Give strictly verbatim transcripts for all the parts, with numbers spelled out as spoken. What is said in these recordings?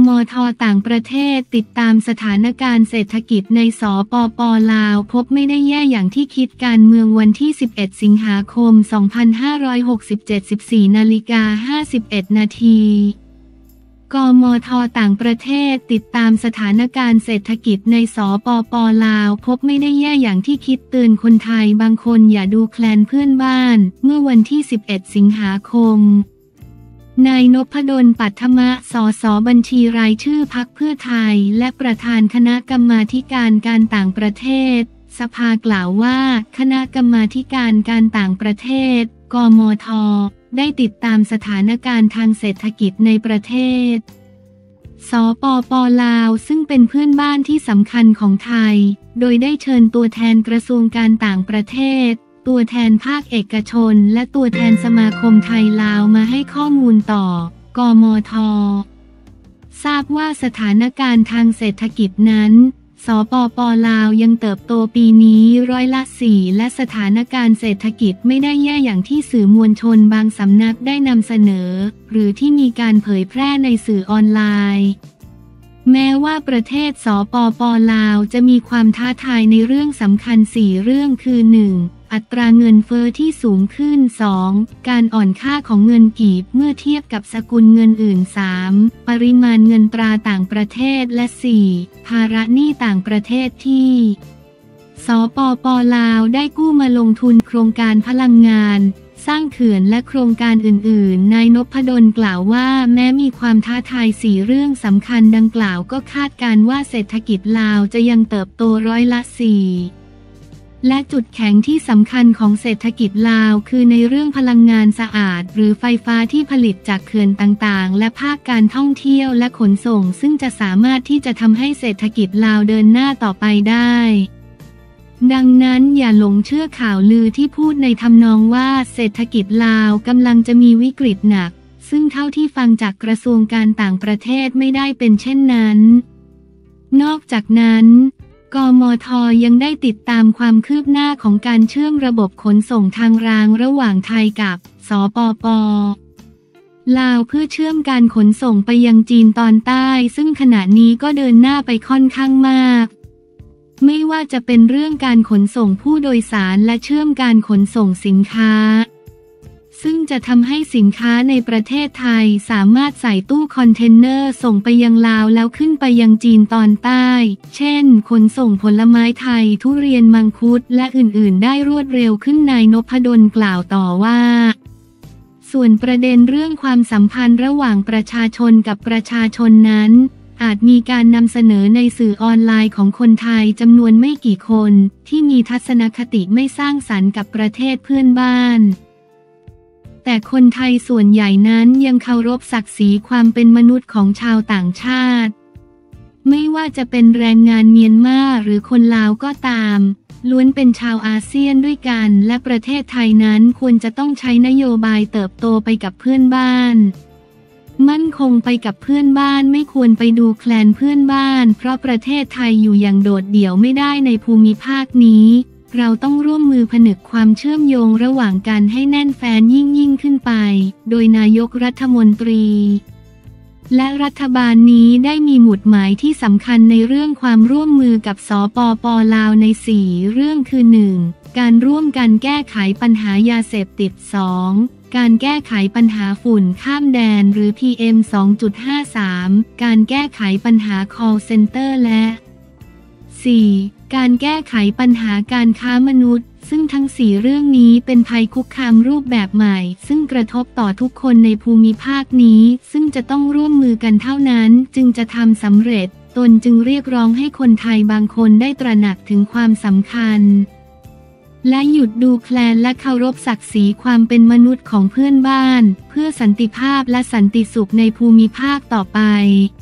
ท.ต่างประเทศติดตามสถานการณ์เศรษฐกิจในสปป.ลาวพบไม่ได้แย่อย่างที่คิดการเมืองวันที่สิบเอ็ดสิงหาคมสองพันห้าร้อยหกสิบเจ็ด สิบสี่นาฬิกาห้าสิบเอ็ดนาทีกมท.ต่างประเทศติดตามสถานการณ์เศรษฐกิจในสปป.ลาวพบไม่ได้แย่อย่างที่คิดเตือนคนไทยบางคนอย่าดูแคลนเพื่อนบ้านเมื่อวันที่สิบเอ็ดสิงหาคมนายนพดล ปัทมะ สสบัญชีรายชื่อพรรคเพื่อไทยและประธานคณะกรรมาธิการการต่างประเทศสภากล่าวว่าคณะกรรมาธิการการต่างประเทศกมท.ได้ติดตามสถานการณ์ทางเศรษฐกิจในประเทศสปป.ลาวซึ่งเป็นเพื่อนบ้านที่สำคัญของไทยโดยได้เชิญตัวแทนกระทรวงการต่างประเทศตัวแทนภาคเอกชนและตัวแทนสมาคมไทยลาวมาให้ข้อมูลต่อกมท.ทราบว่าสถานการณ์ทางเศรษฐกิจนั้นสปป.ลาวยังเติบโตปีนี้ร้อยละสี่และสถานการณ์เศรษฐกิจไม่ได้แย่อย่างที่สื่อมวลชนบางสำนักได้นำเสนอหรือที่มีการเผยแพร่ในสื่อออนไลน์แม้ว่าประเทศสปป.ลาวจะมีความท้าทายในเรื่องสำคัญสี่เรื่องคือหนึ่งอัตราเงินเฟ้อที่สูงขึ้น สอง การอ่อนค่าของเงินกีบเมื่อเทียบกับสกุลเงินอื่น สาม ปริมาณเงินตราต่างประเทศและ สี่ ภาระหนี้ต่างประเทศที่สปป.ลาวได้กู้มาลงทุนโครงการพลังงานสร้างเขื่อนและโครงการอื่นๆนายนพดลกล่าวว่าแม้มีความท้าทายสี่เรื่องสำคัญดังกล่าวก็คาดการณ์ว่าเศรษฐกิจลาวจะยังเติบโตร้อยละสี่และจุดแข็งที่สำคัญของเศรษฐกิจลาวคือในเรื่องพลังงานสะอาดหรือไฟฟ้าที่ผลิตจากเขื่อนต่างๆและภาคการท่องเที่ยวและขนส่งซึ่งจะสามารถที่จะทำให้เศรษฐกิจลาวเดินหน้าต่อไปได้ดังนั้นอย่าหลงเชื่อข่าวลือที่พูดในทำนองว่าเศรษฐกิจลาวกำลังจะมีวิกฤตหนักซึ่งเท่าที่ฟังจากกระทรวงการต่างประเทศไม่ได้เป็นเช่นนั้นนอกจากนั้นกมท.ยังได้ติดตามความคืบหน้าของการเชื่อมระบบขนส่งทางรางระหว่างไทยกับสปป.ลาวเพื่อเชื่อมการขนส่งไปยังจีนตอนใต้ซึ่งขณะนี้ก็เดินหน้าไปค่อนข้างมากไม่ว่าจะเป็นเรื่องการขนส่งผู้โดยสารและเชื่อมการขนส่งสินค้าซึ่งจะทำให้สินค้าในประเทศไทยสามารถใส่ตู้คอนเทนเนอร์ส่งไปยังลาวแล้วขึ้นไปยังจีนตอนใต้เช่นขนส่งผลไม้ไทยทุเรียนมังคุดและอื่นๆได้รวดเร็วขึ้นนายนพดลกล่าวต่อว่าส่วนประเด็นเรื่องความสัมพันธ์ระหว่างประชาชนกับประชาชนนั้นอาจมีการนำเสนอในสื่อออนไลน์ของคนไทยจำนวนไม่กี่คนที่มีทัศนคติไม่สร้างสรรค์กับประเทศเพื่อนบ้านแต่คนไทยส่วนใหญ่นั้นยังเคารพศักดิ์ศรีความเป็นมนุษย์ของชาวต่างชาติไม่ว่าจะเป็นแรงงานเมียนมาหรือคนลาวก็ตามล้วนเป็นชาวอาเซียนด้วยกันและประเทศไทยนั้นควรจะต้องใช้นโยบายเติบโตไปกับเพื่อนบ้านมั่นคงไปกับเพื่อนบ้านไม่ควรไปดูแคลนเพื่อนบ้านเพราะประเทศไทยอยู่อย่างโดดเดี่ยวไม่ได้ในภูมิภาคนี้เราต้องร่วมมือผนึกความเชื่อมโยงระหว่างกันให้แน่นแฟ้นยิ่งยิ่งขึ้นไปโดยนายกรัฐมนตรีและรัฐบาลนี้ได้มีหมุดหมายที่สำคัญในเรื่องความร่วมมือกับสปป.ลาวในสี่เรื่องคือ หนึ่ง การร่วมกันแก้ไขปัญหายาเสพติด สอง การแก้ไขปัญหาฝุ่นข้ามแดนหรือ พี เอ็ม สองจุดห้า สาม การแก้ไขปัญหา call center และ สี่ การแก้ไขปัญหาการค้ามนุษย์ซึ่งทั้งสี่เรื่องนี้เป็นภัยคุกคามรูปแบบใหม่ซึ่งกระทบต่อทุกคนในภูมิภาคนี้ซึ่งจะต้องร่วมมือกันเท่านั้นจึงจะทำสำเร็จตนจึงเรียกร้องให้คนไทยบางคนได้ตระหนักถึงความสำคัญและหยุดดูแคลนและเคารพศักดิ์ศรีความเป็นมนุษย์ของเพื่อนบ้านเพื่อสันติภาพและสันติสุขในภูมิภาคต่อไป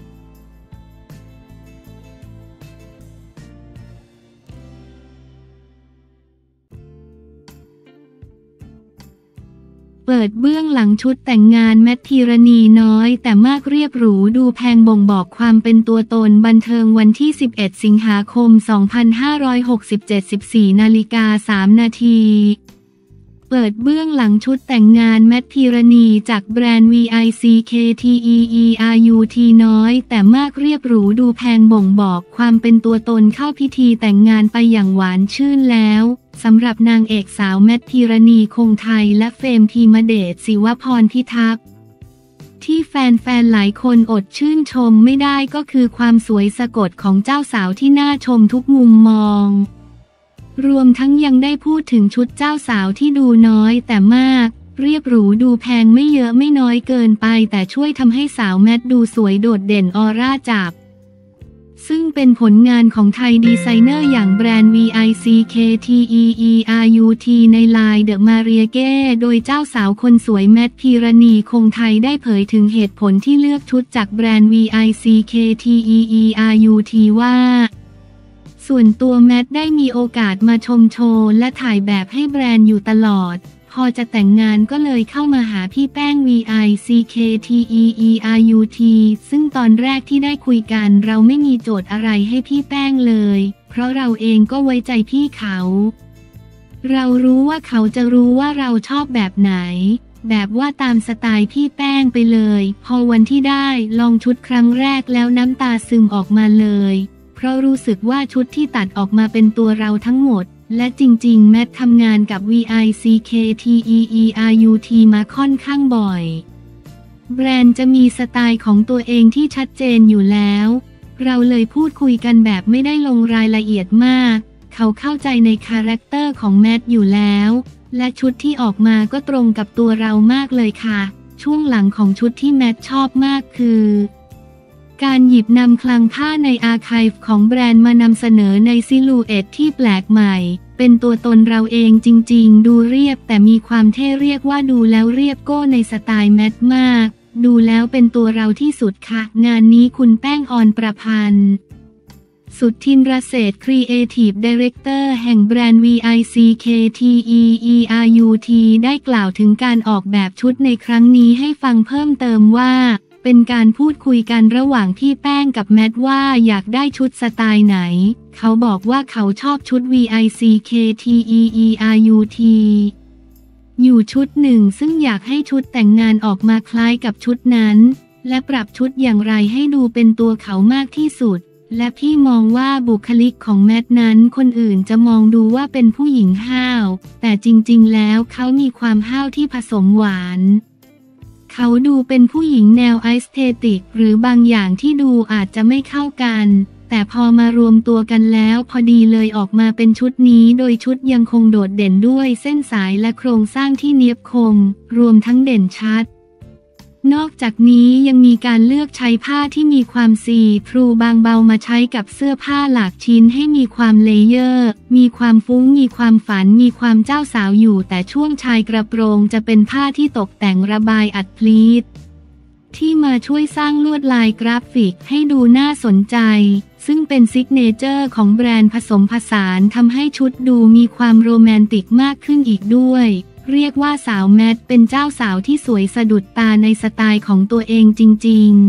เปิดเบื้องหลังชุดแต่งงานแมทธีรณีน้อยแต่มากเรียบหรูดูแพงบ่งบอกความเป็นตัวตนบันเทิงวันที่สิบเอ็ดสิงหาคมสองพันห้าร้อยหกสิบเจ็ด สิบสี่นาฬิกาสามนาทีเปิดเบื้องหลังชุดแต่งงานแมทพิรณีจากแบรนด์ วี ไอ ซี เค ที อี อี อาร์ ยู ที น้อยแต่มากเรียบหรูดูแพงบ่งบอกความเป็นตัวตนเข้าพิธีแต่งงานไปอย่างหวานชื่นแล้วสำหรับนางเอกสาวแมทพิรณีคงไทยและเฟรมธีมเดชศิวพรพิทักษ์ที่แฟนๆหลายคนอดชื่นชมไม่ได้ก็คือความสวยสะกดของเจ้าสาวที่น่าชมทุกมุมมองรวมทั้งยังได้พูดถึงชุดเจ้าสาวที่ดูน้อยแต่มากเรียบหรูดูแพงไม่เยอะไม่น้อยเกินไปแต่ช่วยทำให้สาวแมทดูสวยโดดเด่นออร่าจับซึ่งเป็นผลงานของไทยดีไซเนอร์อย่างแบรนด์ วี ไอ ซี เค ที อี อี อาร์ ยู ที ในลายเดอะมาเรียเก้โดยเจ้าสาวคนสวยแมทพิรณีคงไทยได้เผยถึงเหตุผลที่เลือกชุดจากแบรนด์ วี ไอ ซี เค ที อี อี อาร์ ยู ที ว่าส่วนตัวแมทได้มีโอกาสมาชมโชว์และถ่ายแบบให้แบรนด์อยู่ตลอดพอจะแต่งงานก็เลยเข้ามาหาพี่แป้ง วี ไอ ซี เค ที อี อี อาร์ ยู ที ซึ่งตอนแรกที่ได้คุยกันเราไม่มีโจทย์อะไรให้พี่แป้งเลยเพราะเราเองก็ไว้ใจพี่เขาเรารู้ว่าเขาจะรู้ว่าเราชอบแบบไหนแบบว่าตามสไตล์พี่แป้งไปเลยพอวันที่ได้ลองชุดครั้งแรกแล้วน้ำตาซึมออกมาเลยเพราะรู้สึกว่าชุดที่ตัดออกมาเป็นตัวเราทั้งหมดและจริงๆแมททำงานกับ วี ไอ ซี เค ที อี อี อาร์ ยู ที มาค่อนข้างบ่อยแบรนด์จะมีสไตล์ของตัวเองที่ชัดเจนอยู่แล้วเราเลยพูดคุยกันแบบไม่ได้ลงรายละเอียดมากเขาเข้าใจในคาแรคเตอร์ของแมทอยู่แล้วและชุดที่ออกมาก็ตรงกับตัวเรามากเลยค่ะช่วงหลังของชุดที่แมทชอบมากคือการหยิบนำคลังผ้าในอาร์ไคฟ์ของแบรนด์มานำเสนอในซิลูเอตที่แปลกใหม่เป็นตัวตนเราเองจริงๆดูเรียบแต่มีความเท่เรียกว่าดูแล้วเรียบโก้ในสไตล์แมทมากดูแล้วเป็นตัวเราที่สุดค่ะงานนี้คุณแป้งออนประพันธ์สุทธินรเศรษฐ์ครีเอทีฟไดเรคเตอร์แห่งแบรนด์ วี ไอ ซี เค ที อี อี อาร์ ยู ที ได้กล่าวถึงการออกแบบชุดในครั้งนี้ให้ฟังเพิ่มเติมว่าเป็นการพูดคุยกันระหว่างพี่แป้งกับแมทว่าอยากได้ชุดสไตล์ไหนเขาบอกว่าเขาชอบชุด วี ไอ ซี เค ที อี อี อาร์ ยู ที อยู่ชุดหนึ่งซึ่งอยากให้ชุดแต่งงานออกมาคล้ายกับชุดนั้นและปรับชุดอย่างไรให้ดูเป็นตัวเขามากที่สุดและพี่มองว่าบุคลิกของแมทนั้นคนอื่นจะมองดูว่าเป็นผู้หญิงห้าวแต่จริงๆแล้วเขามีความห้าวที่ผสมหวานเขาดูเป็นผู้หญิงแนวไอสเธติกหรือบางอย่างที่ดูอาจจะไม่เข้ากันแต่พอมารวมตัวกันแล้วพอดีเลยออกมาเป็นชุดนี้โดยชุดยังคงโดดเด่นด้วยเส้นสายและโครงสร้างที่เนียบคมรวมทั้งเด่นชัดนอกจากนี้ยังมีการเลือกใช้ผ้าที่มีความซีทรูบางเบามาใช้กับเสื้อผ้าหลากชิ้นให้มีความเลเยอร์มีความฟุ้งมีความฝันมีความเจ้าสาวอยู่แต่ช่วงชายกระโปรงจะเป็นผ้าที่ตกแต่งระบายอัดพลีทที่มาช่วยสร้างลวดลายกราฟิกให้ดูน่าสนใจซึ่งเป็นซิกเนเจอร์ของแบรนด์ผสมผสานทำให้ชุดดูมีความโรแมนติกมากขึ้นอีกด้วยเรียกว่าสาวแมทเป็นเจ้าสาวที่สวยสะดุดตาในสไตล์ของตัวเองจริง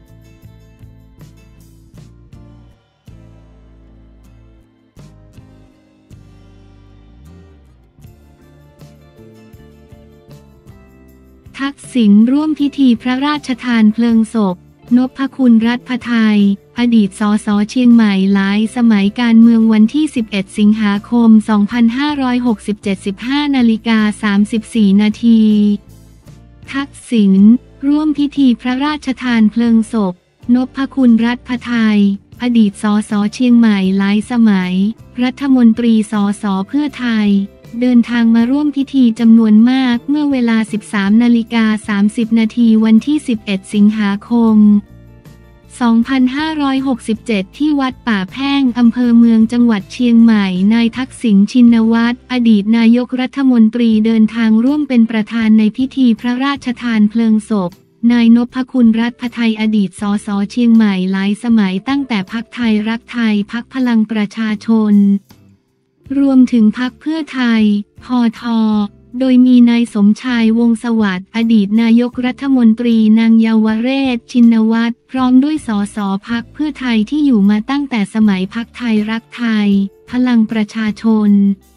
ๆทักษิณร่วมพิธีพระราชทานเพลิงศพนพคุณรัฐพไทยอดีตสสเชียงใหม่หลายสมัยการเมืองวันที่สิบเอ็ดสิงหาคมสองพันห้าร้อยหกสิบเจ็ด สิบห้านาฬิกาสามสิบสี่นาทีทักษิณร่วมพิธีพระราชทานเพลิงศพนพคุณรัฐพไทยอดีตสสเชียงใหม่หลายสมัยรัฐมนตรีสสเพื่อไทยเดินทางมาร่วมพิธีจำนวนมากเมื่อเวลา สิบสามนาฬิกาสามสิบนาทีวันที่สิบเอ็ดสิงหาคมสองพันห้าร้อยหกสิบเจ็ดที่วัดป่าแพ่งอำเภอเมืองจังหวัดเชียงใหม่นายทักษิณชินวัตรอดีตนายกรัฐมนตรีเดินทางร่วมเป็นประธานในพิธีพระราชทานเพลิงศพนายนพคุณรัฐพไทยอดีตสสเชียงใหม่หลายสมัยตั้งแต่พรรคไทยรักไทยพรรคพลังประชาชนรวมถึงพรรคเพื่อไทยพท.โดยมีนายสมชายวงศ์สวัสดิ์อดีตนายกรัฐมนตรีนางเยาวเรศชินวัตรพร้อมด้วยสสพรรคเพื่อไทยที่อยู่มาตั้งแต่สมัยพรรคไทยรักไทยพลังประชาชน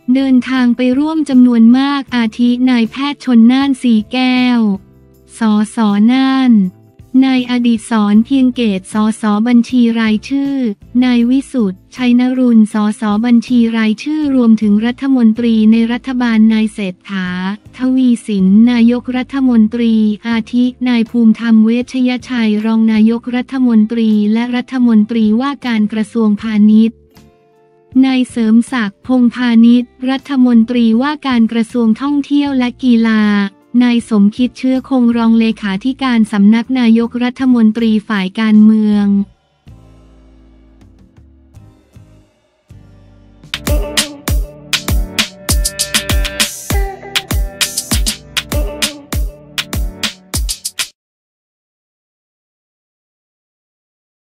เดินทางไปร่วมจำนวนมากอาทินายแพทย์ชลน่านสีแก้ว สสน่าน นายอดิศรเพียงเกตสสบัญชีรายชื่อ นายวิสุทธิ์ชัยนรุณสสบัญชีรายชื่อรวมถึงรัฐมนตรีในรัฐบาลนายเศรษฐา ทวีสินนายกรัฐมนตรีอาทิ นายภูมิธรรมเวชยชัยรองนายกรัฐมนตรีและรัฐมนตรีว่าการกระทรวงพาณิชย์ นายเสริมศักดิ์พงษ์พาณิชย์รัฐมนตรีว่าการกระทรวงท่องเที่ยวและกีฬานายสมคิดเชื้อคงรองเลขาธิการสำนักนายกรัฐมนตรีฝ่ายการเมือง